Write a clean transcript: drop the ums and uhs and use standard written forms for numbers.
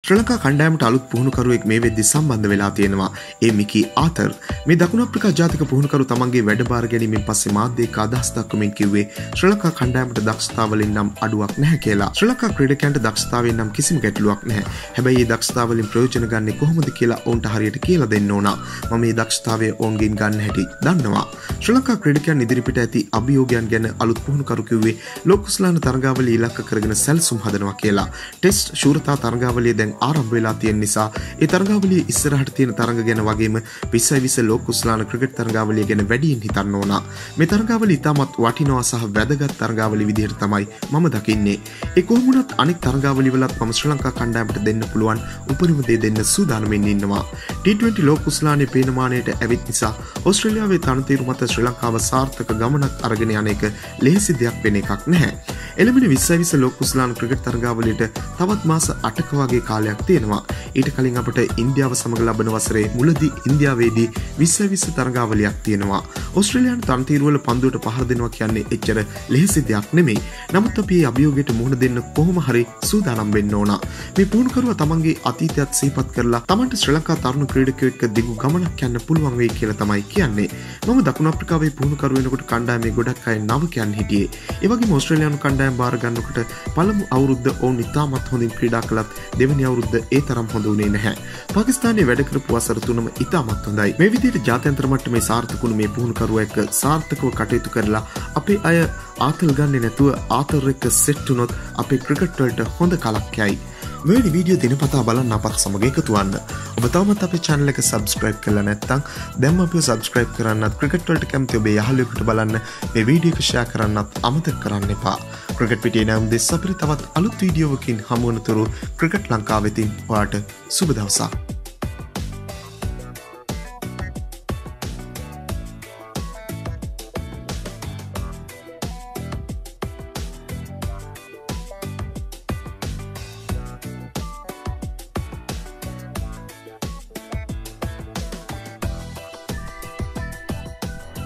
ශ්‍රී ලංකා කණ්ඩායමට අලුත් පුහුණුකරුවෙක් මේ වෙද්දි සම්බන්ධ වෙලා තියෙනවා. ඒ මිකී ආතර්. මේ දකුණු අප්‍රිකා ජාතික පුහුණුකරු තමන්ගේ වැඩබාර ගැනීමෙන් පස්සේ මාධ්‍යයක අදහස් දක්වමින් කිව්වේ ශ්‍රී ලංකා කණ්ඩායමට දක්ෂතාවලින් නම් අඩුවක් නැහැ කියලා. ශ්‍රී ලංකා ක්‍රීඩකයන්ට දක්ෂතාවයෙන් නම් කිසිම ගැටලුවක් නැහැ. හැබැයි මේ දක්ෂතාවලින් ප්‍රයෝජන ගන්නේ කොහොමද කියලා ඔවුන්ට හරියට කියලා දෙන්න ඕන. මම මේ දක්ෂතාවය ඔවුන්ගෙන් ගන්න හැටි දන්නවා. ශ්‍රී ලංකා ක්‍රීඩකයන් ඉදිරිපිට ඇති අභියෝගයන් ගැන අලුත් පුහුණුකරු කිව්වේ ලෝකුස්ලාන තරගාවලිය ඉලක්ක කරගෙන සැලසුම් හදනවා කියලා. ටෙස්ට් ශූරතා තරගාවලිය දැන් ආරම්භ වෙලා තියෙන නිසා ඒ තරගාවලිය ඉස්සරහට තියෙන තරඟ ගැන වගේම 2020 ලෝකුස්ලාන ක්‍රිකට් තරගාවලිය ගැන වැඩියෙන් හිතන්න ඕන. මේ තරගාවලිය ඉතාමත් වටිනවා සහ වැදගත් තරගාවලිය විදිහට තමයි මම දකින්නේ. ඒ කොහොම වුණත් අනෙක් තරගාවලිය වලත් මම ශ්‍රී ලංකා කණ්ඩායමට දෙන්න පුළුවන් උපරිම දේ දෙන්න සූදානම්ෙන් ඉන්නවා. T20 ලෝකුස්ලානේ පේන මානයට ඇවිත් නිසා ඕස්ට්‍රේලියාවේ තනතිරු මත ශ්‍රී ලංකාව සාර්ථක ගමනක් අරගෙන යන එක ලෙහෙසි දෙයක් වෙන එකක් නැහැ. එළඹෙන 2020 ලෝකුස්ලාන ක්‍රිකට් තරගාවලියට තවත් මාස 8ක වගේ කාලයක් තියෙනවා. ඊට කලින් අපට ඉන්දියාව සමග ලබන වසරේ මුලදී ඉන්දියාවේදී 2020 තරගාවලියක් තියෙනවා. ඕස්ට්‍රේලියානු තනතිරුවල පන්දුවට පහර දෙනවා කියන්නේ එච්චර ලෙහෙසි දෙයක් නෙමෙයි. නමුත් අපි මේ අභියෝගයට මුහුණ දෙන්න කොහොම හරි සූදානම් වෙන්න ඕන. මේ පුහුණුකරුවා තමන්ගේ අතීතයත් සිහිපත් කරලා තමන්ට ශ්‍රී ලංකා තරුණ ක්‍රීඩකයෙක් එක්ක දිගු ගමනක් යන්න පුළුවන් වෙයි කියලා තමයි කියන්නේ. මම දකුණු අප්‍රිකාවේ පුහුණුකරු වෙනකොට කණ්ඩායමේ ගොඩක් අය නවකයන් හිටියේ. ඒ වගේම ඕස්ට්‍රේලියානු කණ්ඩායම බාර ගන්නකොට පළමු අවුරුද්ද ඔවුන් ඉතාමත් හොඳින් ක්‍රීඩා කළත් දෙවෙනි අවුරුද්ද ඒ තරම් හොඳ වුණේ නැහැ. පාකිස්තානයේ වැඩ කරපු වසර තුනම ඉතාමත් හොඳයි. මේ විදිහට ජාත්‍යන්තර මට්ටමේ සාර්ථකුණු මේ පුහුණුකරුවා එක්ක සාර්ථකව කටයුතු කරලා අපේ අය ආතල් ගන්නේ නැතුව ආතල් එක්ක සෙට් වුණොත් අපේ ක්‍රිකට් වලට හොඳ කලක් යයි. මෙවැනි වීඩියෝ දිනපතා බලන්න අපත් සමග එකතු වන්න. ඔබ තවමත් අපේ channel එක subscribe කරලා නැත්නම් දැන්ම අපිව subscribe කරන්නත් ක්‍රිකට් වලට කැමති ඔබේ යහළුවෙකුට බලන්න මේ වීඩියෝ එක share කරන්නත් අමතක කරන්න එපා. ක්‍රිකට් පිටියේ නම් දෙස් අපිට තවත් අලුත් වීඩියෝවකින් හමු වනතුරු ක්‍රිකට් ලංකාව වෙතින් ඔයාට සුබ දවසක්.